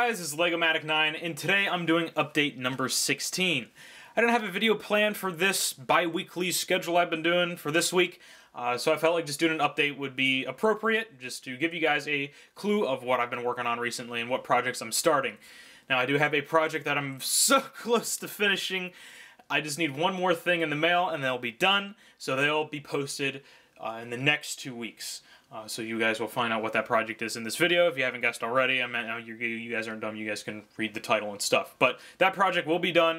guys, it's LM9 and today I'm doing update number 16. I didn't have a video planned for this bi-weekly schedule I've been doing for this week, so I felt like just doing an update would be appropriate, just to give you guys a clue of what I've been working on recently and what projects I'm starting. Now I do have a project that I'm so close to finishing. I just need one more thing in the mail and they'll be done, so they'll be posted in the next 2 weeks. So you guys will find out what that project is in this video. If you haven't guessed already, you guys aren't dumb, you guys can read the title and stuff. But that project will be done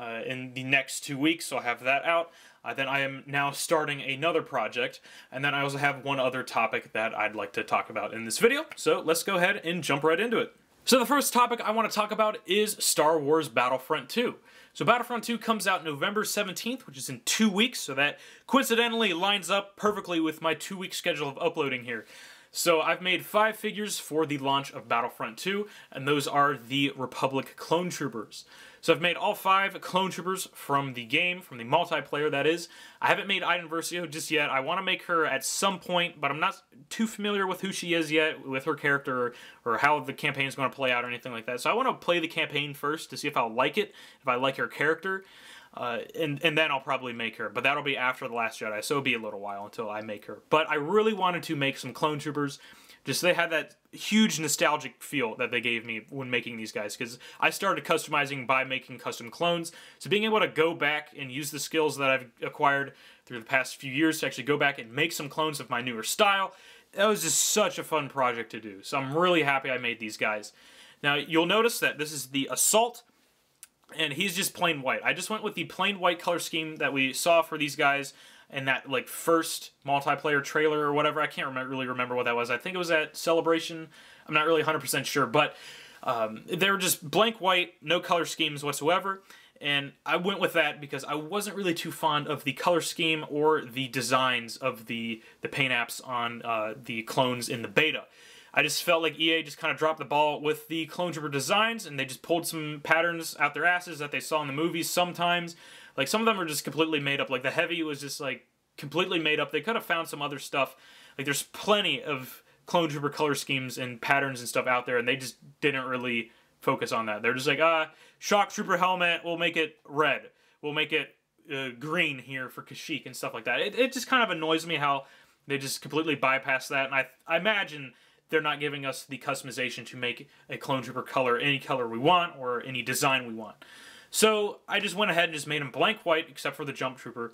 in the next 2 weeks, so I'll have that out. Then I am now starting another project, and then I also have one other topic that I'd like to talk about in this video. So let's go ahead and jump right into it. So the first topic I want to talk about is Star Wars Battlefront 2. So Battlefront 2 comes out November 17th, which is in 2 weeks, so that coincidentally lines up perfectly with my 2-week schedule of uploading here. So I've made 5 figures for the launch of Battlefront 2, and those are the Republic Clone Troopers. So I've made all 5 Clone Troopers from the game, from the multiplayer that is. I haven't made Iden Versio just yet. I want to make her at some point, but I'm not too familiar with who she is yet, with her character, or how the campaign is going to play out or anything like that. So I want to play the campaign first to see if I'll like it, if I like her character, and then I'll probably make her. But that'll be after The Last Jedi, so it'll be a little while until I make her. But I really wanted to make some Clone Troopers. Just they had that huge nostalgic feel that they gave me when making these guys, because I started customizing by making custom clones. So being able to go back and use the skills that I've acquired through the past few years to actually go back and make some clones of my newer style, that was just such a fun project to do. So I'm really happy I made these guys. Now you'll notice that this is the Assault, and he's just plain white. I just went with the plain white color scheme that we saw for these guys in that like first multiplayer trailer or whatever. I can't really remember what that was. I think it was at Celebration. I'm not really 100% sure, but they were just blank white, no color schemes whatsoever, and I went with that because I wasn't really too fond of the color scheme or the designs of the paint apps on the clones in the beta. I just felt like EA just kind of dropped the ball with the Clone Trooper designs, and they just pulled some patterns out their asses that they saw in the movies sometimes. Like, some of them are just completely made up. Like, the Heavy was just, like, completely made up. They could have found some other stuff. Like, there's plenty of Clone Trooper color schemes and patterns and stuff out there, and they just didn't really focus on that. They're just like, Shock Trooper helmet, we'll make it red. We'll make it green here for Kashyyyk and stuff like that. It just kind of annoys me how they just completely bypass that, and I imagine they're not giving us the customization to make a Clone Trooper color any color we want or any design we want. So I just went ahead and just made them blank white except for the Jump Trooper.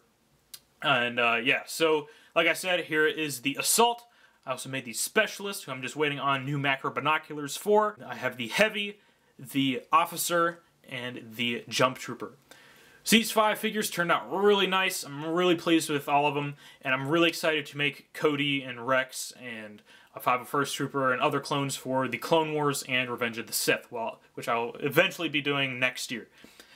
And yeah, so like I said, here is the Assault. I also made the Specialist, who I'm just waiting on new macro binoculars for. I have the Heavy, the Officer, and the Jump Trooper. So these 5 figures turned out really nice. I'm really pleased with all of them, and I'm really excited to make Cody and Rex and a 501st Trooper and other clones for the Clone Wars and Revenge of the Sith, which I'll eventually be doing next year.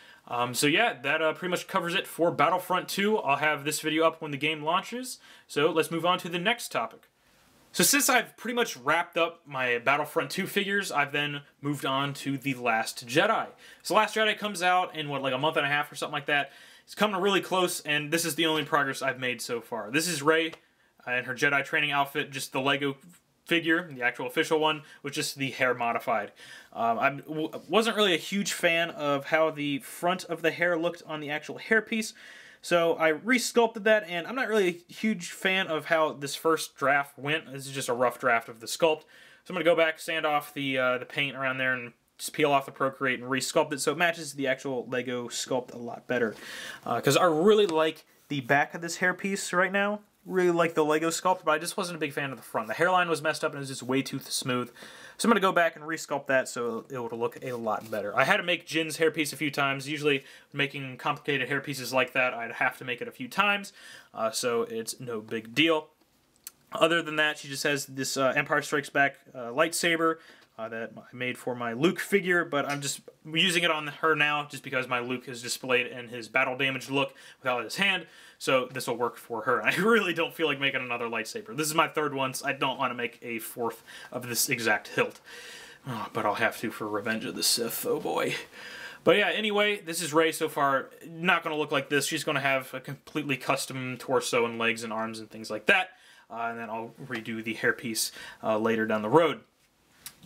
So yeah, that pretty much covers it for Battlefront 2. I'll have this video up when the game launches. So let's move on to the next topic. So since I've pretty much wrapped up my Battlefront 2 figures, I've then moved on to The Last Jedi. So Last Jedi comes out in, what, like a month and a half or something like that. It's coming really close, and this is the only progress I've made so far. This is Rey in her Jedi training outfit, just the Lego figure, the actual official one, with just the hair modified. I wasn't really a huge fan of how the front of the hair looked on the actual hairpiece, so I re-sculpted that, and I'm not really a huge fan of how this first draft went. This is just a rough draft of the sculpt. So I'm going to go back, sand off the paint around there, and just peel off the Procreate and re-sculpt it so it matches the actual Lego sculpt a lot better. Because I really like the back of this hairpiece right now. Really like the Lego sculpt, but I just wasn't a big fan of the front. The hairline was messed up and it was just way too smooth. So I'm going to go back and re-sculpt that so it will look a lot better. I had to make Jin's hairpiece a few times. Usually making complicated hairpieces like that, I'd have to make it a few times, so it's no big deal. Other than that, she just has this Empire Strikes Back lightsaber that I made for my Luke figure, but I'm just using it on her now just because my Luke is displayed in his battle damaged look without his hand, so this will work for her. I really don't feel like making another lightsaber. This is my 3rd one, so I don't want to make a 4th of this exact hilt. Oh, but I'll have to for Revenge of the Sith, oh boy. But yeah, anyway, this is Rey so far. Not going to look like this. She's going to have a completely custom torso and legs and arms and things like that, and then I'll redo the hairpiece later down the road.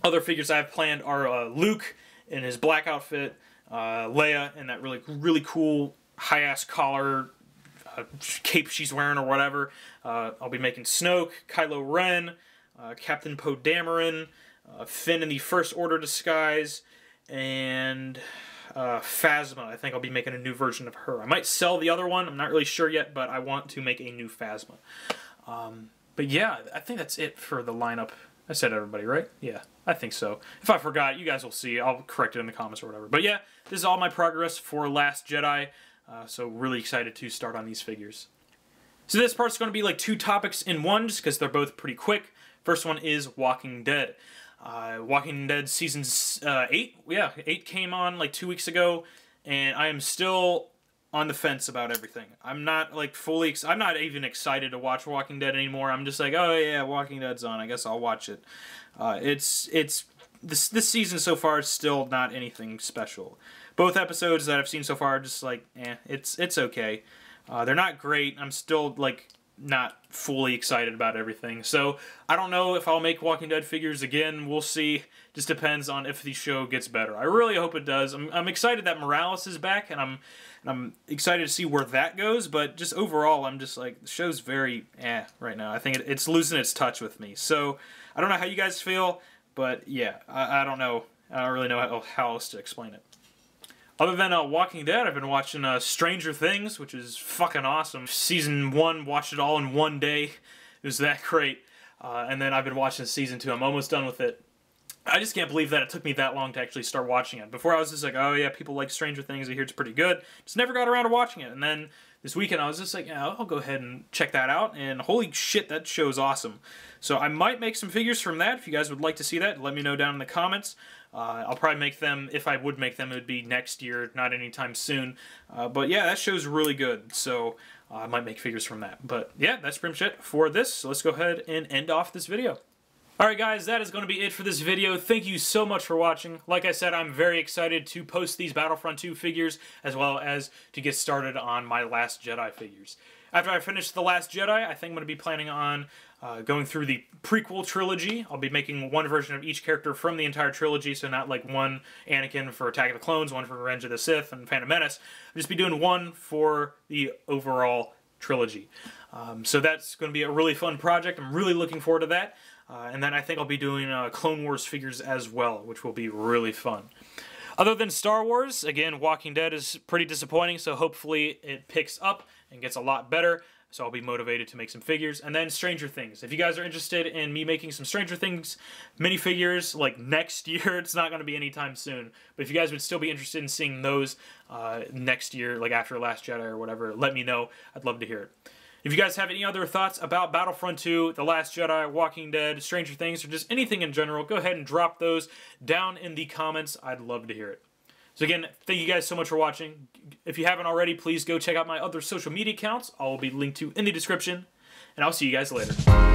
Other figures I have planned are Luke in his black outfit, Leia in that really cool high-ass collar cape she's wearing or whatever. I'll be making Snoke, Kylo Ren, Captain Poe Dameron, Finn in the First Order disguise, and Phasma. I think I'll be making a new version of her. I might sell the other one. I'm not really sure yet, but I want to make a new Phasma. But yeah, I think that's it for the lineup. I said everybody, right? Yeah, I think so. If I forgot, you guys will see. I'll correct it in the comments or whatever. But yeah, this is all my progress for Last Jedi. So really excited to start on these figures. So this part's going to be like 2 topics in one, just because they're both pretty quick. First one is Walking Dead. Walking Dead Season 8? Yeah, 8 came on like 2 weeks ago, and I am still on the fence about everything. I'm not like I'm not even excited to watch Walking Dead anymore. I'm just like, oh yeah, Walking Dead's on, I guess I'll watch it. This season so far is still not anything special. Both episodes that I've seen so far are just like, it's okay. They're not great. I'm still like not fully excited about everything. So I don't know if I'll make Walking Dead figures again. We'll see. Just depends on if the show gets better. I really hope it does. I'm excited that Morales is back, and I'm excited to see where that goes. But just overall, I'm just like, the show's very right now. I think it's losing its touch with me. So I don't know how you guys feel, but yeah, I don't know. I don't really know how else to explain it. Other than Walking Dead, I've been watching Stranger Things, which is fucking awesome. Season 1, watched it all in one day. It was that great. And then I've been watching Season 2. I'm almost done with it. I just can't believe that it took me that long to actually start watching it. Before I was just like, oh yeah, people like Stranger Things. I hear it's pretty good. Just never got around to watching it. And then this weekend I was just like, yeah, I'll go ahead and check that out. And holy shit, that show's awesome. So I might make some figures from that. If you guys would like to see that, let me know down in the comments. I'll probably make them, if I would make them, it would be next year, not anytime soon. But yeah, that show's really good. So I might make figures from that. But yeah, that's pretty much it for this. So let's go ahead and end off this video. Alright guys, that is going to be it for this video. Thank you so much for watching. Like I said, I'm very excited to post these Battlefront 2 figures, as well as to get started on my Last Jedi figures. After I finish The Last Jedi, I think I'm going to be planning on going through the prequel trilogy. I'll be making one version of each character from the entire trilogy, so not like one Anakin for Attack of the Clones, one for Revenge of the Sith and Phantom Menace. I'll just be doing one for the overall trilogy. So that's going to be a really fun project. I'm really looking forward to that. And then I think I'll be doing Clone Wars figures as well, which will be really fun. Other than Star Wars, again, Walking Dead is pretty disappointing, so hopefully it picks up and gets a lot better. So I'll be motivated to make some figures. And then Stranger Things. If you guys are interested in me making some Stranger Things minifigures, like next year, it's not going to be anytime soon. But if you guys would still be interested in seeing those next year, like after Last Jedi or whatever, let me know. I'd love to hear it. If you guys have any other thoughts about Battlefront 2, The Last Jedi, Walking Dead, Stranger Things, or just anything in general, go ahead and drop those down in the comments. I'd love to hear it. So again, thank you guys so much for watching. If you haven't already, please go check out my other social media accounts. All will be linked to in the description. And I'll see you guys later.